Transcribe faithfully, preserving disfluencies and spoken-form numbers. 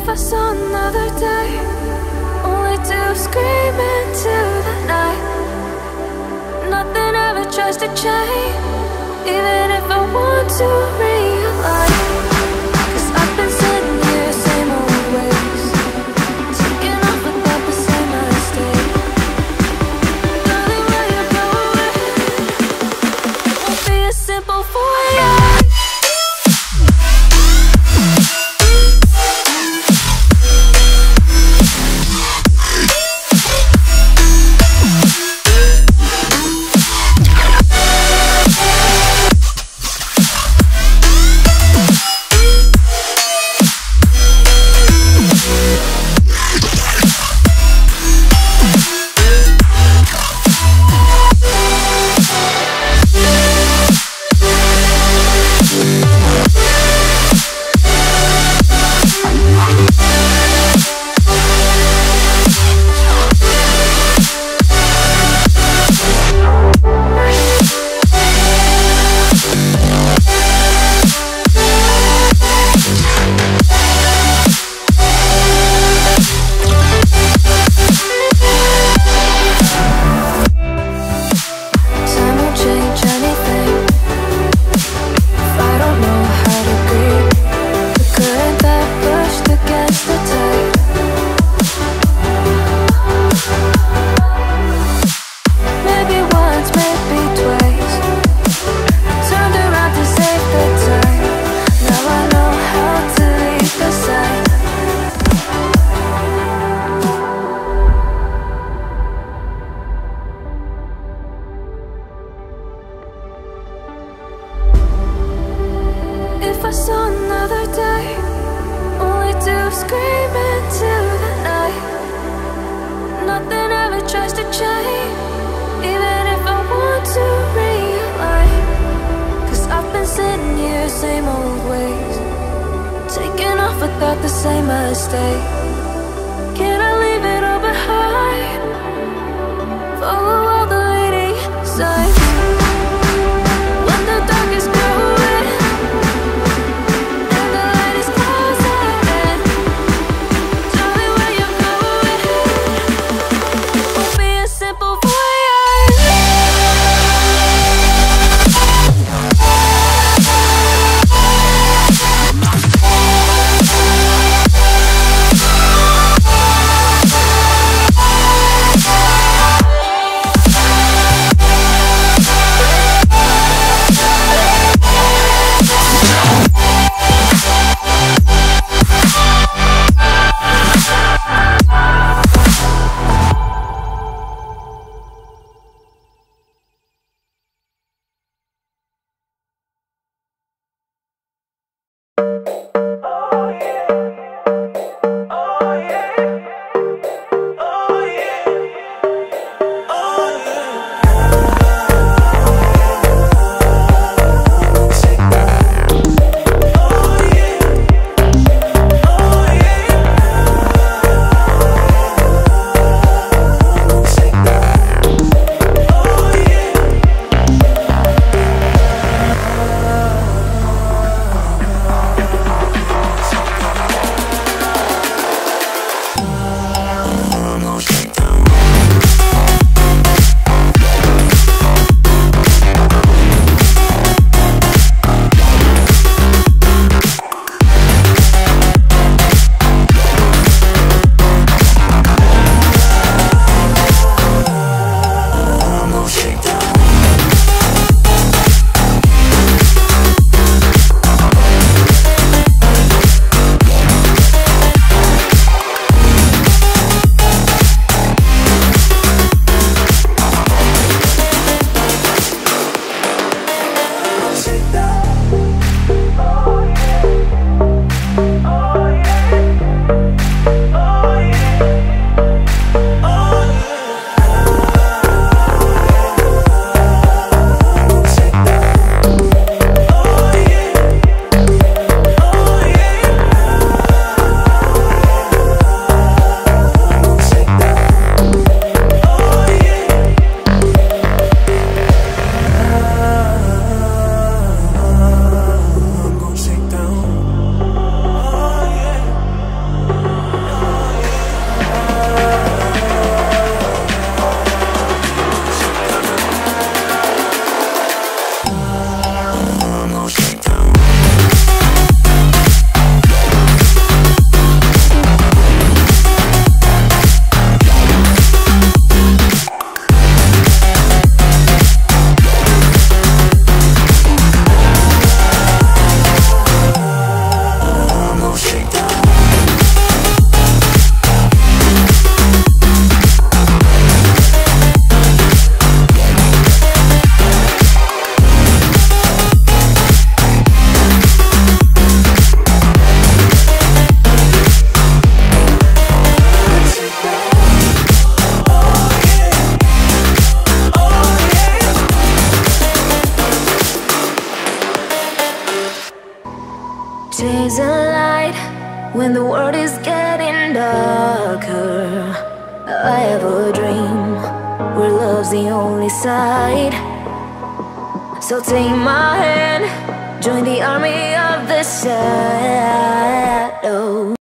If I saw another day, only to scream into the night. Nothing ever tries to change, even if I want to realize. Cause I've been sitting here, same old ways, taking off without the same mistake. Darling, where you going? Won't be as simple for you. If I saw another day, only to scream into the night. Nothing ever tries to change, even if I want to realize. Cause I've been sitting here, same old ways, taking off without the same mistake. Can I leave it all behind? Follow all the leading signs. When the dark is growing and the light is closing in, tell me where you're going. Won't be as simple for you. Chase a light when the world is getting darker. I have a dream where love's the only side. So take my hand, join the army of the shadow.